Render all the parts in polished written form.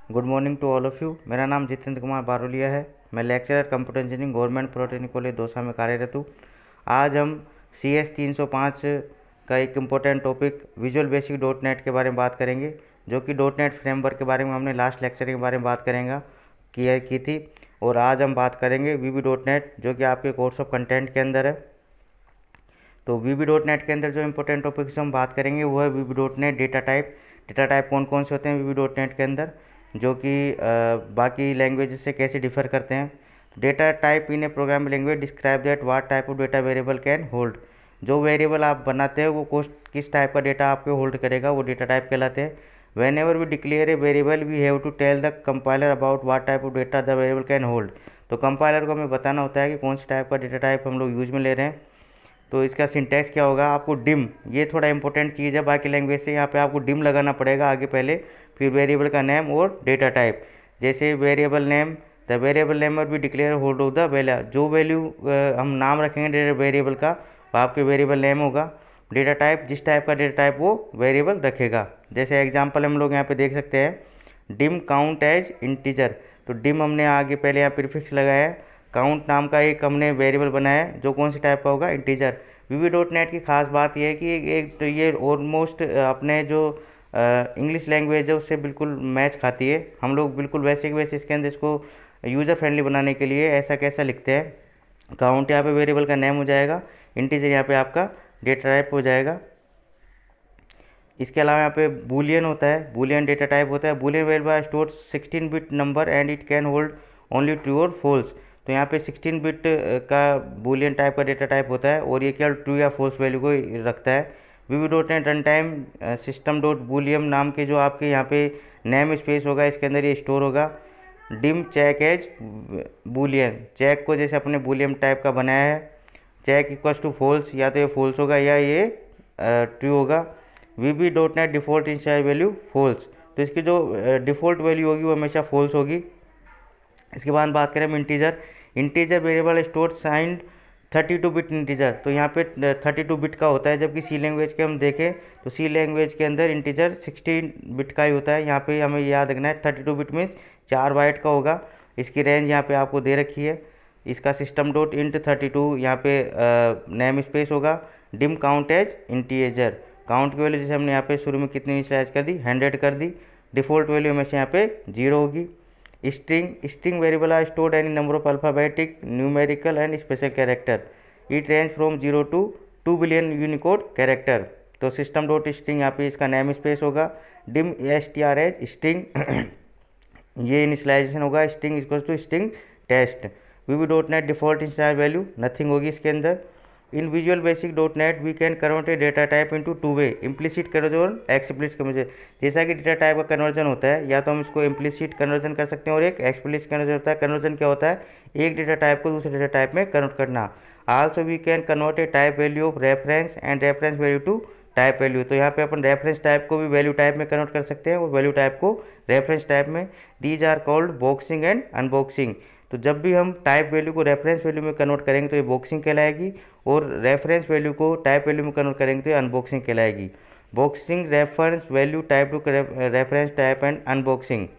Good morning to all of you. मेरा नाम जितेंद्र कुमार बारोलिया है। मैं lecturer computer engineering government polytechnic college Dausa में कार्यरत हूँ। आज हम CS 305 का एक important topic visual basic dot net के बारे में बात करेंगे, जो कि डॉट नेट फ्रेमवर्क के बारे में हमने लास्ट लेक्चर के बारे में बात करेंगे की थी। और आज हम बात करेंगे VB डॉट नेट, जो कि आपके कोर्स ऑफ कंटेंट के अंदर है। तो VB डॉट नेट के अंदर जो इंपॉर्टेंट टॉपिक्स हम बात करेंगे वो है VB dot net data type. Data type कौन कौन से होते हैं VB डॉट नेट के अंदर, जो कि बाकी लैंग्वेज से कैसे डिफर करते हैं। Data type in a programming language describe that what type of data variable can hold. जो वेरिएबल आप बनाते हैं वो किस टाइप का डेटा आपके होल्ड करेगा, वो डेटा टाइप कहलाते हैं। Whenever we declare a variable we have to tell the compiler about what type of data the variable can hold. तो कंपाइलर को हमें बताना होता है कि कौन सी टाइप का डेटा टाइप हम लोग यूज में ले रहे हैं। तो इसका सिंटैक्स क्या होगा, आपको डिम, ये थोड़ा इंपॉर्टेंट चीज़ है बाकी लैंग्वेज से। यहाँ पे आपको डिम लगाना पड़ेगा आगे पहले, फिर वेरिएबल का नेम और डेटा टाइप। जैसे variable name, the variable name और भी declare hold of the value. जो वैल्यू हम नाम रखेंगे वेरिएबल का वो आपके वेरिएबल नेम होगा। डेटा टाइप, जिस टाइप का डेटा टाइप वो वेरिएबल रखेगा। जैसे एग्जाम्पल हम लोग यहाँ पे देख सकते हैं, डिम काउंट एज इंटीजर। तो डिम हमने आगे पहले यहाँ प्रीफिक्स लगाया है। काउंट नाम का एक हमने वेरिएबल बनाया है जो कौन सी टाइप का होगा, इंटीजर। VB डॉट नेट की खास बात यह है कि एक तो ये ऑलमोस्ट अपने जो इंग्लिश लैंग्वेज है उससे बिल्कुल मैच खाती है। हम लोग बिल्कुल वैसे के वैसे इसके अंदर इसको यूज़र फ्रेंडली बनाने के लिए ऐसा कैसा लिखते हैं। काउंट यहाँ पे वेरिएबल का नेम हो जाएगा, इंटीजर यहाँ पे आपका डेटा टाइप हो जाएगा। इसके अलावा यहाँ पे बूलियन होता है, बूलियन डेटा टाइप होता है। Boolean variable store 16 bit number and it can hold only true और फॉल्स। तो यहाँ पे 16 बिट का बूलियन टाइप का डेटा टाइप होता है और ये केवल ट्रू या फॉल्स वैल्यू को रखता है। VB dot net run time system dot boolean नाम के जो आपके यहाँ पे नेम स्पेस होगा इसके अंदर ये स्टोर होगा। Dim check as boolean, check को जैसे अपने बूलियम टाइप का बनाया है, चेक इक्वल्स टू फॉल्स, या तो ये फॉल्स होगा या ये ट्रू होगा। VB dot net default initial value false, तो इसकी जो डिफ़ॉल्ट वैल्यू होगी वो हमेशा फॉल्स होगी। इसके बाद बात करें हम integer. Integer variable store signed 32 bit integer. तो यहाँ पे 32 बिट का होता है, जबकि सी लैंग्वेज के हम देखें तो सी लैंग्वेज के अंदर इंटीजर 16 बिट का ही होता है। यहाँ पे हमें याद रखना है 32 बिट मीन्स 4 बाइट का होगा। इसकी रेंज यहाँ पे आपको दे रखी है। इसका सिस्टम डॉट इंट 32 यहाँ पे नेम स्पेस होगा। Dim count as integer, count की वैल्यू जैसे हमने यहाँ पे शुरू में कितनी इनिशियलाइज कर दी, 100 कर दी। डिफ़ॉल्ट वैल्यू हमेशा यहाँ पे 0 होगी। String variable are stored any number of alphabetic, numerical and special character. It range from 0 to 2 billion unicode character. तो सिस्टम डॉट स्ट्रिंग यहाँ पे इसका नेम स्पेस होगा। डिम str एज स्ट्रिंग ये इनिशियलाइजेशन होगा। String equal to string test. VB dot net default initial value nothing होगी इसके अंदर। In visual basic dot net we can convert a data type into 2 way, implicit conversion और explicit conversion. जैसा कि data type का conversion होता है, या तो हम इसको इम्प्लिसिट कन्वर्जन कर सकते हैं और एक एक्सप्लिसिट कन्वर्जन होता है। कन्वर्जन क्या होता है, एक डेटा टाइप को दूसरे डेटा टाइप में कन्वर्ट करना। Also we can convert a type value of reference and reference value to type value. तो यहाँ पे अपन रेफरेंस टाइप को भी वैल्यू टाइप में कन्वर्ट कर सकते हैं और वैल्यू टाइप को रेफरेंस टाइप में। These are called boxing and unboxing. तो जब भी हम टाइप वैल्यू को रेफरेंस वैल्यू में कन्वर्ट करेंगे तो ये बॉक्सिंग कहलाएगी, और रेफरेंस वैल्यू को टाइप वैल्यू में कन्वर्ट करेंगे तो ये अनबॉक्सिंग कहलाएगी। Boxing, reference value type to reference type and unboxing.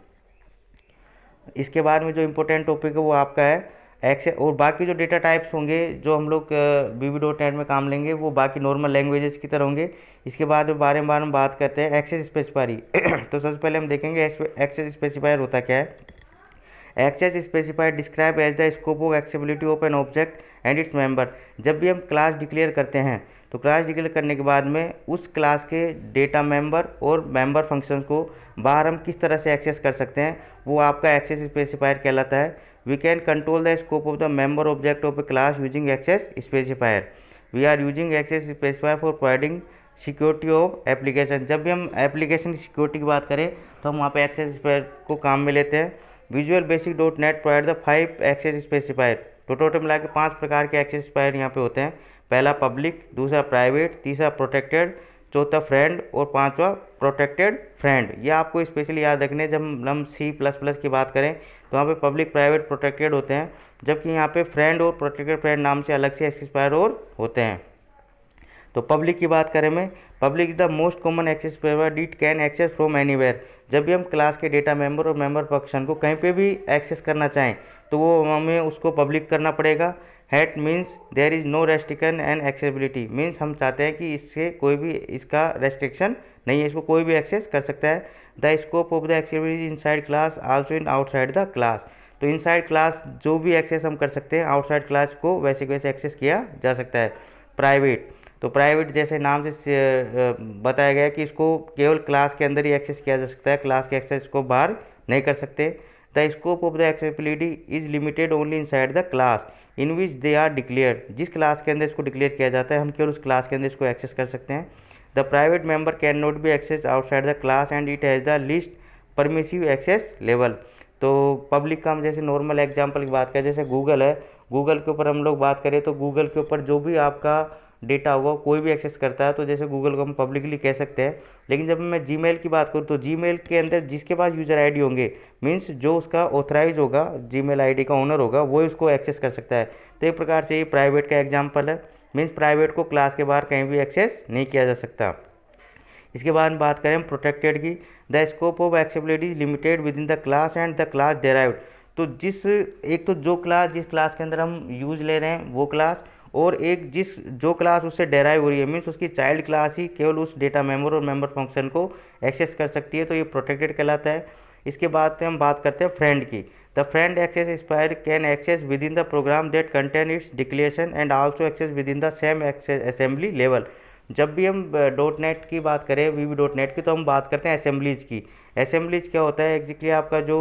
इसके बाद में जो इंपॉर्टेंट टॉपिक है वो आपका है एक्सेस। और बाकी जो डेटा टाइप्स होंगे जो हम लोग VB डॉट नेट में काम लेंगे वो बाकी नॉर्मल लैंग्वेजेस की तरह होंगे। इसके बाद बारे में हम बात करते हैं एक्सेस स्पेसिफायर। तो सबसे पहले हम देखेंगे एक्सेस स्पेसिफायर होता क्या है। Access specifier describe as the scope of accessibility of an object and its member. जब भी हम क्लास डिक्लेयर करते हैं तो क्लास डिक्लेयर करने के बाद में उस क्लास के डेटा मेंबर और मेंबर फंक्शंस को बाहर हम किस तरह से एक्सेस कर सकते हैं, वो आपका एक्सेस स्पेसिफायर कहलाता है। We can control the scope of the member object of a class using access specifier. We are using access specifier for providing security of application. जब भी हम एप्लीकेशन की सिक्योरिटी की बात करें तो हम वहाँ पे एक्सेस स्पेसिफायर को काम में लेते हैं। Visual basic dot net provide the 5 access specifier. तो टोटल मिला के 5 प्रकार के एक्सेस स्पेसिफायर यहाँ पे होते हैं। पहला पब्लिक, दूसरा प्राइवेट, तीसरा प्रोटेक्टेड, चौथा फ्रेंड और पांचवा प्रोटेक्टेड फ्रेंड। ये आपको स्पेशली याद रखने जब हम C++ की बात करें तो वहाँ पे पब्लिक, प्राइवेट, प्रोटेक्टेड होते हैं, जबकि यहाँ पे फ्रेंड और प्रोटेक्टेड फ्रेंड नाम से अलग से एक्सेस स्पेसिफायर और होते हैं। तो पब्लिक की बात करें मैं, public is the most common access specifier, it can access from anywhere. जब भी हम क्लास के डेटा मेंबर और मेंबर फंक्शन को कहीं पे भी एक्सेस करना चाहें तो वो हमें उसको पब्लिक करना पड़ेगा। That means there is no restriction and accessibility, means हम चाहते हैं कि इससे कोई भी इसका रेस्ट्रिक्शन नहीं है, इसको कोई भी एक्सेस कर सकता है। The scope of the accessibility inside class also in outside the class, तो इनसाइड क्लास जो भी एक्सेस हम कर सकते हैं आउटसाइड क्लास को वैसे के वैसे एक्सेस किया जा सकता है। प्राइवेट, तो प्राइवेट जैसे नाम से बताया गया कि इसको केवल क्लास के अंदर ही एक्सेस किया जा सकता है, क्लास के एक्सेस को बाहर नहीं कर सकते। The scope of the accessibility is limited only inside the class in which they are declared, जिस क्लास के अंदर इसको डिक्लेयर किया जाता है हम केवल उस क्लास के अंदर इसको एक्सेस कर सकते हैं। The private member can not be access outside the class and it has the least permissive access level. तो पब्लिक का हम जैसे नॉर्मल एग्जांपल की बात करें, जैसे गूगल है, गूगल के ऊपर हम लोग बात करें तो गूगल के ऊपर जो भी आपका डेटा होगा कोई भी एक्सेस करता है तो जैसे गूगल को हम पब्लिकली कह सकते हैं। लेकिन जब मैं जीमेल की बात करूँ तो जीमेल के अंदर जिसके पास यूज़र आईडी होंगे, मीन्स जो उसका ऑथराइज होगा, जीमेल आईडी का ओनर होगा, वो इसको एक्सेस कर सकता है। तो एक प्रकार से ये प्राइवेट का एग्जाम्पल है, मीन्स प्राइवेट को क्लास के बाहर कहीं भी एक्सेस नहीं किया जा सकता। इसके बाद हम बात करें प्रोटेक्टेड की, the scope of accessibility is limited within the class and the class derived, तो जिस क्लास के अंदर हम यूज ले रहे हैं वो क्लास, और एक जो क्लास उससे डेराइव हो रही है, मीन्स उसकी चाइल्ड क्लास ही केवल उस डेटा मेंबर और मेंबर फंक्शन को एक्सेस कर सकती है, तो ये प्रोटेक्टेड कहलाता है। इसके बाद हम बात करते हैं फ्रेंड की। The friend access specifier can access within the program that contain its declaration and also access within the same assembly level. जब भी हम .NET की बात करें, VB.NET की, तो हम बात करते हैं असेंबलीज की। असेंबलीज क्या होता है एग्जैक्टली, आपका जो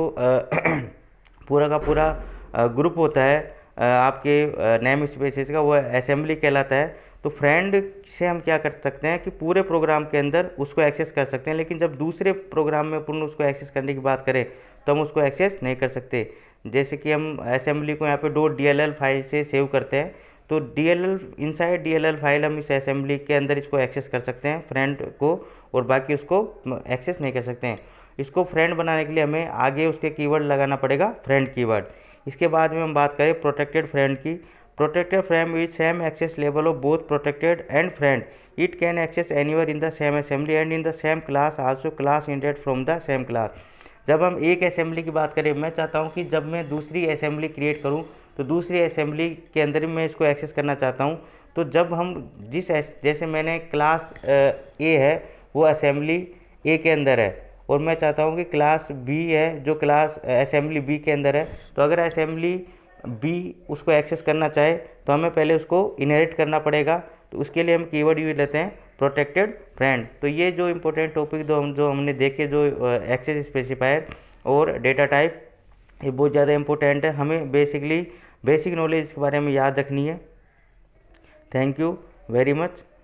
पूरा का पूरा ग्रुप होता है आपके नेम स्पेसेस का, वो असेंबली कहलाता है। तो फ्रेंड से हम क्या कर सकते हैं कि पूरे प्रोग्राम के अंदर उसको एक्सेस कर सकते हैं, लेकिन जब दूसरे प्रोग्राम में पूर्ण उसको एक्सेस करने की बात करें तो हम उसको एक्सेस नहीं कर सकते। जैसे कि हम असेंबली को यहाँ पे .dll फाइल से सेव करते हैं, तो इनसाइड DLL फाइल हम इस असेंबली के अंदर इसको एक्सेस कर सकते हैं फ्रेंड को, और बाकी उसको एक्सेस नहीं कर सकते हैं। इसको फ्रेंड बनाने के लिए हमें आगे उसके कीवर्ड लगाना पड़ेगा, फ्रेंड कीवर्ड। इसके बाद में हम बात करें प्रोटेक्टेड फ्रेंड की। Protected friend with same access level of both protected and friend, it can access anywhere in the same assembly and in the same class, also class inherited from the same class. जब हम एक assembly की बात करें, मैं चाहता हूँ कि जब मैं दूसरी असेंबली क्रिएट करूँ तो दूसरी असेंबली के अंदर ही मैं इसको एक्सेस करना चाहता हूँ। तो जब हम जैसे मैंने क्लास ए है वो असेंबली ए के अंदर है, और मैं चाहता हूँ कि क्लास बी है जो क्लास असेंबली बी के अंदर है, तो अगर असेंबली बी उसको एक्सेस करना चाहे तो हमें पहले उसको इनहेरिट करना पड़ेगा। तो उसके लिए हम कीवर्ड यूज लेते हैं प्रोटेक्टेड फ्रेंड। तो ये जो इम्पोर्टेंट टॉपिक जो हमने देखे, जो एक्सेस स्पेसिफायर और डेटा टाइप, ये बहुत ज़्यादा इम्पोर्टेंट है, हमें बेसिक नॉलेज के बारे में याद रखनी है। Thank you very much.